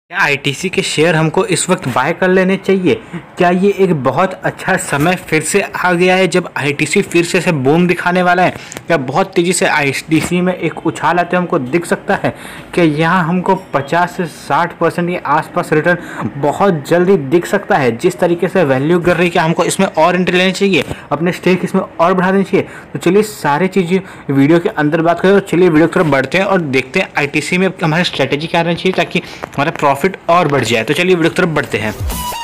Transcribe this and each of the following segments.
क्या आईटीसी के शेयर हमको इस वक्त बाय कर लेने चाहिए? क्या ये एक बहुत अच्छा समय फिर से आ गया है जब आईटीसी फिर से बूम दिखाने वाला है? क्या बहुत तेज़ी से आईटीसी में एक उछाल आते हमको दिख सकता है? क्या यहाँ हमको 50 से 60% के आसपास रिटर्न बहुत जल्दी दिख सकता है? जिस तरीके से वैल्यू गिर रही है, क्या हमको इसमें और एंट्री लेनी चाहिए, अपने स्टेक इसमें और बढ़ा देनी चाहिए? तो चलिए सारी चीज़ें वीडियो के अंदर बात करें। और चलिए वीडियो की तरफ बढ़ते हैं और देखते हैं आईटीसी में हमारी स्ट्रेटेजी क्या रहनी चाहिए ताकि हमारा प्रॉफिट और बढ़ जाए। तो चलिए वीडियो की तरफ बढ़ते हैं।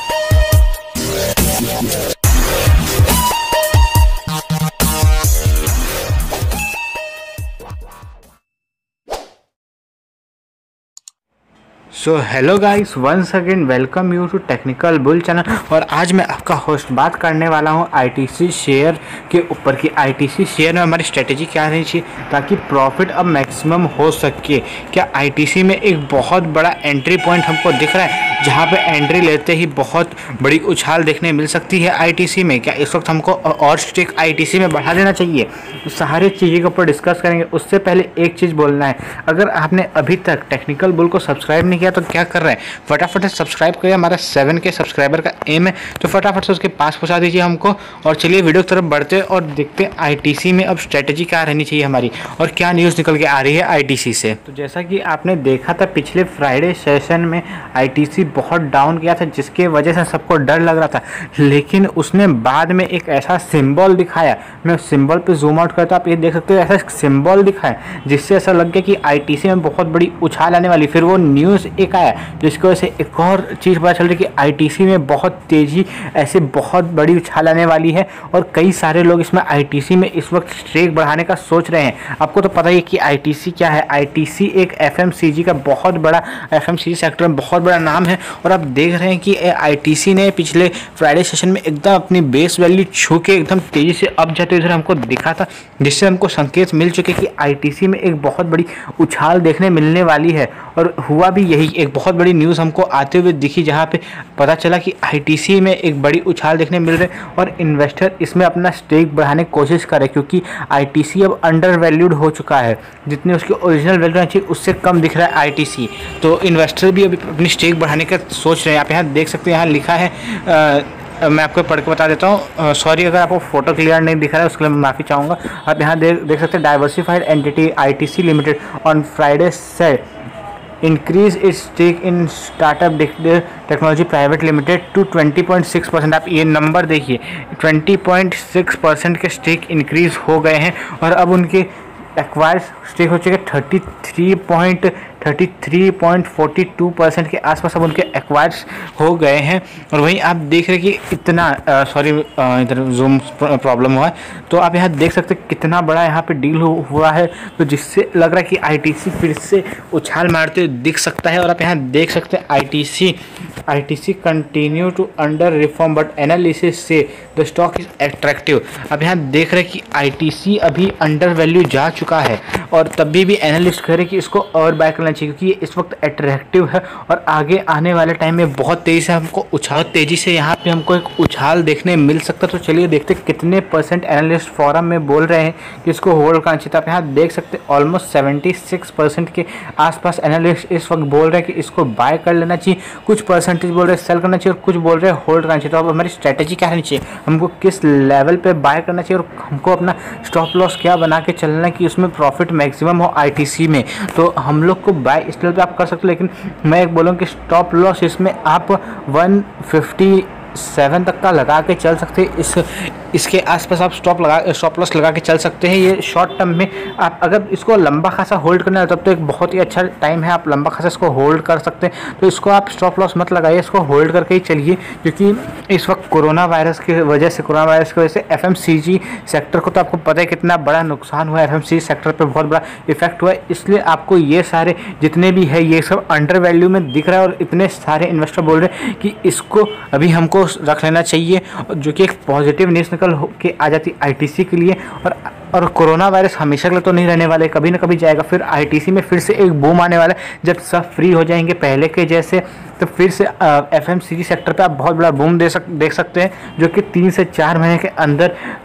So hello guys, once again welcome you to technical bull channel. और आज मैं आपका होस्ट बात करने वाला हूं आईटीसी शेयर के ऊपर कि आईटीसी शेयर में हमारी स्ट्रेटेजी क्या रहनी चाहिए ताकि प्रॉफिट अब मैक्सिमम हो सके। क्या आईटीसी में एक बहुत बड़ा एंट्री पॉइंट हमको दिख रहा है जहां पे एंट्री लेते ही बहुत बड़ी उछाल देखने मिल सकती है आईटीसी में? क्या इस वक्त हमको और स्टेक आईटीसी में बढ़ा देना चाहिए? तो सारी चीज़ों के ऊपर डिस्कस करेंगे। उससे पहले एक चीज़ बोलना है, अगर आपने अभी तक टेक्निकल बुल को सब्सक्राइब नहीं किया तो क्या कर रहे हैं, फटाफट से सब्सक्राइब करिए। हमारा 7K सब्सक्राइबर का एम है, तो फटाफट से उसके पास पहुंचा दीजिए हमको। और चलिए वीडियो की तरफ बढ़ते हैं और देखते हैं आईटीसी में अब स्ट्रेटेजी क्या रहनी चाहिए हमारी और क्या न्यूज़ निकल के आ रही है आईटीसी से। तो जैसा कि आपने देखा था पिछले फ्राइडे सेशन में आईटीसी बहुत डाउन गया था, जिसके वजह से सबको डर लग रहा था, लेकिन उसने बाद में एक ऐसा सिंबल दिखाया। मैं उस सिंबल पे जूम आउट करता, आप ये देख सकते हो, ऐसा सिंबल दिखाया जिससे ऐसा लग गया कि आईटीसी में बहुत बड़ी उछाल आने वाली। फिर वो न्यूज़ एक आया जिसकी वजह से एक और चीज़ पता चल रही कि आईटीसी में बहुत तेज़ी ऐसे बहुत बड़ी उछाल आने वाली है। और कई सारे लोग इसमें आईटीसी में इस वक्त स्टेक बढ़ाने का सोच रहे हैं। आपको तो पता ही है कि आईटीसी क्या है। आईटीसी एक एफएमसीजी का बहुत बड़ा, एफएमसीजी सेक्टर में बहुत बड़ा नाम है। और आप देख रहे हैं कि आईटीसी ने पिछले फ्राइडे सेशन में एकदम अपनी बेस वैल्यू छू के एकदम तेज़ी से अप जाते हुए हमको दिखा था, जिससे हमको संकेत मिल चुके कि आईटीसी में एक बहुत बड़ी उछाल देखने मिलने वाली है। और हुआ भी यही, एक बहुत बड़ी न्यूज़ हमको आते हुए दिखी जहां पे पता चला कि आईटीसी में एक बड़ी उछाल देखने मिल रही है और इन्वेस्टर इसमें अपना स्टेक बढ़ाने की कोशिश करे, क्योंकि आईटीसी अब अंडर वैल्यूड हो चुका है। जितनी उसकी ओरिजिनल वैल्यू रहनी चाहिए उससे कम दिख रहा है आईटीसी। तो इन्वेस्टर भी अभी अपनी स्टेक बढ़ाने का सोच रहे हैं। आप यहाँ देख सकते हैं, यहाँ लिखा है, मैं आपको पढ़ के बता देता हूँ। सॉरी अगर आपको फोटो क्लियर नहीं दिख रहा है, उसके लिए मैं माफ़ी चाहूँगा। आप यहाँ देख सकते हैं, diversified entity ITC limited on Friday से increase its stake in startup technology private limited to 20.6%। आप ये नंबर देखिए, 20.6% के स्टेक इंक्रीज हो गए हैं। और अब उनके एक्वायर्ड स्टेक हो चुके 33.42% के आसपास अब उनके एक्वायर्स हो गए हैं। और वहीं आप देख रहे हैं कि इतना सॉरी इधर जूम प्रॉब्लम हुआ है, तो आप यहाँ देख सकते हैं कितना बड़ा यहाँ पे डील हुआ है, तो जिससे लग रहा है कि आईटीसी फिर से उछाल मारते दिख सकता है। और आप यहाँ देख सकते हैं ITC continue to under reform but analysis से द स्टॉक इज अट्रैक्टिव। अब यहाँ देख रहे हैं कि आईटीसी अभी अंडर वैल्यू जा चुका है और तभी भी एनालिस्ट कह रहे कि इसको और बाय करना चाहिए, क्योंकि ये इस वक्त अट्रैक्टिव है और आगे आने वाले टाइम में बहुत तेज़ी से हमको तेज़ी से यहाँ पे हमको एक उछाल देखने मिल सकता है। तो चलिए देखते कितने परसेंट एनालिस्ट फोरम में बोल रहे हैं कि इसको होल्ड करना चाहिए। आप यहाँ देख सकते हैं ऑलमोस्ट 76% के आसपास एनालिस्ट इस वक्त बोल रहे हैं कि इसको बाय कर लेना चाहिए। कुछ परसेंटेज बोल रहे हैं सेल करना चाहिए और कुछ बोल रहे हैं होल्ड करना चाहिए। तो अब हमारी स्ट्रेटेजी क्या रहनी चाहिए, हमको किस लेवल पे बाय करना चाहिए और हमको अपना स्टॉप लॉस क्या बना के चलना है कि उसमें प्रॉफिट मैक्सिमम हो आईटीसी में। तो हम लोग को बाय इस लेवल पे आप कर सकते हो, लेकिन मैं एक बोलूँ कि स्टॉप लॉस इसमें आप 157 तक का लगा के चल सकते हैं। इसके आसपास आप स्टॉप लॉस लगा के चल सकते हैं। ये शॉर्ट टर्म में आप अगर इसको लंबा खासा होल्ड करना है तब तो एक बहुत ही अच्छा टाइम है, आप लंबा खासा इसको होल्ड कर सकते हैं। तो इसको आप स्टॉप लॉस मत लगाइए, इसको होल्ड करके ही चलिए, क्योंकि इस वक्त कोरोना वायरस की वजह से एफएमसीजी सेक्टर को तो आपको पता है कितना बड़ा नुकसान हुआ है। एफएमसीजी सेक्टर पर बहुत बड़ा इफेक्ट हुआ है, इसलिए आपको ये सारे जितने भी है ये सब अंडर वैल्यू में दिख रहा है। और इतने सारे इन्वेस्टर बोल रहे हैं कि इसको अभी हमको रख लेना चाहिए, जो कि एक पॉजिटिव न्यूज़ निकल के आ जाती आईटीसी के लिए। और कोरोना वायरस हमेशा के लिए तो नहीं रहने वाले, कभी ना कभी जाएगा। फिर आईटीसी में फिर से एक बूम आने वाला है जब सब फ्री हो जाएंगे पहले के जैसे, तो फिर से एफएमसीजी सेक्टर पे आप बहुत बड़ा बूम देख सकते हैं, जो कि 3 से 4 महीने के अंदर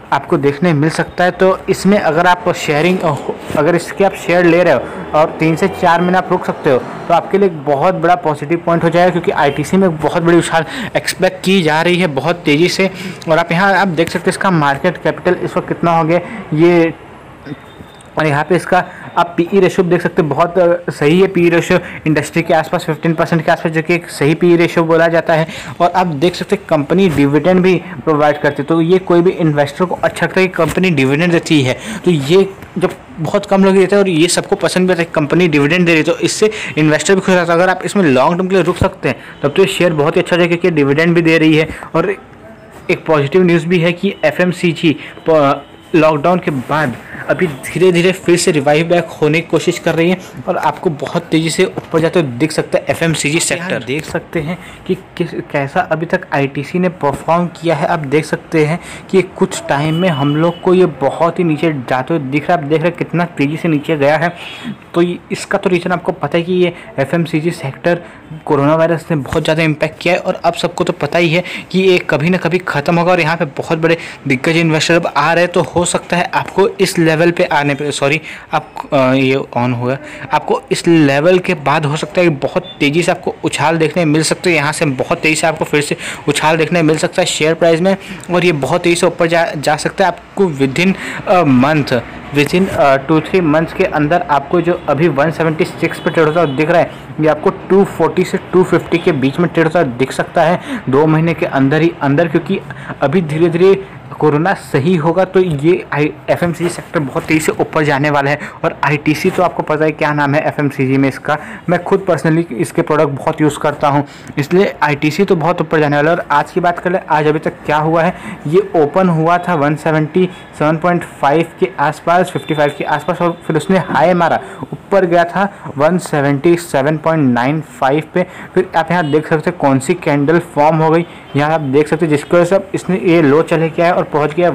आपको देखने मिल सकता है। तो इसमें अगर आप शेयरिंग, अगर इसके आप शेयर ले रहे हो और 3 से 4 महीने आप रुक सकते हो तो आपके लिए एक बहुत बड़ा पॉजिटिव पॉइंट हो जाएगा, क्योंकि आईटीसी में बहुत बड़ी उछाल एक्सपेक्ट की जा रही है बहुत तेज़ी से। और आप यहाँ आप देख सकते हैं इसका मार्केट कैपिटल इस वक्त कितना हो गया ये, और यहाँ पे इसका आप पीई रेशो देख सकते हैं, बहुत सही है पीई रेशो, इंडस्ट्री के आसपास 15% के आसपास, जो कि एक सही पीई रेशो बोला जाता है। और आप देख सकते हैं कंपनी डिविडेंड भी प्रोवाइड करती है, तो ये कोई भी इन्वेस्टर को अच्छा लगता है कि कंपनी डिविडेंड देती है। तो ये जब बहुत कम लोग देते हैं और ये सबको पसंद भी आता है कंपनी डिविडेंड दे रही है, तो इससे इन्वेस्टर भी खुश रहता है। अगर आप इसमें लॉन्ग टर्म के लिए रुक सकते हैं तब तो ये शेयर बहुत ही अच्छा हो जाएगा, क्योंकि डिविडेंड भी दे रही है। और एक पॉजिटिव न्यूज़ भी है कि एफएमसीजी लॉकडाउन के बाद अभी धीरे धीरे फिर से रिवाइव बैक होने की कोशिश कर रही है और आपको बहुत तेज़ी से ऊपर जाते हुए दिख सकता है एफएमसीजी सेक्टर। देख सकते हैं कि कैसा अभी तक आईटीसी ने परफॉर्म किया है। आप देख सकते हैं कि कुछ टाइम में हम लोग को ये बहुत ही नीचे जाते हुए दिख रहा है। आप देख रहे हैं कितना तेज़ी से नीचे गया है। तो इसका तो रीज़न आपको पता है कि ये एफएमसीजी सेक्टर कोरोना वायरस ने बहुत ज़्यादा इम्पैक्ट किया है, और अब सबको तो पता ही है कि ये कभी ना कभी ख़त्म होगा। और यहाँ पे बहुत बड़े दिग्गज इन्वेस्टर अब आ रहे हैं, तो हो सकता है आपको इस लेवल पे आने पे, सॉरी आप ये ऑन हुआ, आपको इस लेवल के बाद हो सकता है कि बहुत तेज़ी से आपको उछाल देखने मिल सकते हैं। यहाँ से बहुत तेज़ी से आपको फिर से उछाल देखने मिल सकता है शेयर प्राइस में, और ये बहुत तेज़ी से ऊपर जा सकता है। आपको विदिन विदिन 2-3 मंथ्स के अंदर आपको जो अभी 176 पे ट्रेड होता है दिख रहा है, ये आपको 240 से 250 के बीच में ट्रेड होता दिख सकता है 2 महीने के अंदर ही अंदर, क्योंकि अभी धीरे धीरे कोरोना सही होगा तो ये एफएमसीजी सेक्टर बहुत तेज़ी से ऊपर जाने वाला है। और आईटीसी तो आपको पता है क्या नाम है एफएमसीजी में इसका, मैं खुद पर्सनली इसके प्रोडक्ट बहुत यूज़ करता हूँ, इसलिए आईटीसी तो बहुत ऊपर जाने वाला है। और आज की बात कर ले, आज अभी तक क्या हुआ है, ये ओपन हुआ था 177.5 के आसपास, 55 के आसपास, और फिर उसने हाई मारा, ऊपर गया था 177.95 पे। फिर आप यहाँ देख सकते हैं कौन सी कैंडल फॉर्म हो गई, यहाँ आप देख सकते हैं जिसकी वजह से इसने ये लो चले गया है और पहुंच गया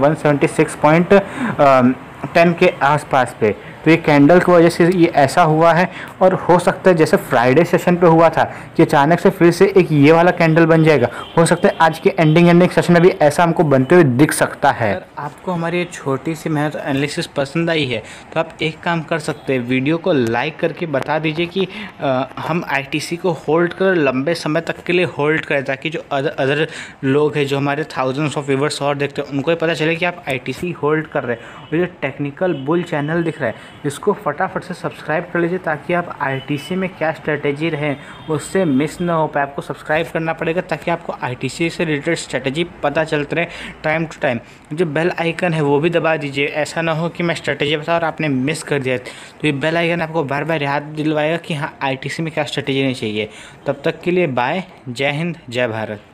176.10 के आसपास पे। तो ये कैंडल की वजह से ये ऐसा हुआ है, और हो सकता है जैसे फ्राइडे सेशन पे हुआ था कि अचानक से फिर से एक ये वाला कैंडल बन जाएगा। हो सकता है आज के एंडिंग सेशन में भी ऐसा हमको बनते हुए दिख सकता है। अगर आपको हमारी ये छोटी सी मेहनत एनालिसिस पसंद आई है तो आप एक काम कर सकते हैं, वीडियो को लाइक करके बता दीजिए कि हम आईटीसी को होल्ड कर लंबे समय तक के लिए होल्ड करें, ताकि जो अदर लोग हैं जो हमारे थाउजेंड्स ऑफ व्यूवर्स और देखते हैं उनको ही पता चले कि आप आईटीसी होल्ड कर रहे हैं। और जो टेक्निकल बुल चैनल दिख रहा है इसको फटाफट से सब्सक्राइब कर लीजिए, ताकि आप आईटीसी में क्या स्ट्रेटेजी रहे उससे मिस ना हो पाए। आपको सब्सक्राइब करना पड़ेगा ताकि आपको आईटीसी से रिलेटेड स्ट्रेटेजी पता चलते रहे टाइम टू टाइम। जो बेल आइकन है वो भी दबा दीजिए, ऐसा ना हो कि मैं स्ट्रेटेजी बता और आपने मिस कर दिया। तो ये बेल आइकन आपको बार बार याद दिलवाएगा कि हाँ आईटीसी में क्या स्ट्रेटेजी नहीं चाहिए। तब तक के लिए बाय, जय हिंद, जय भारत।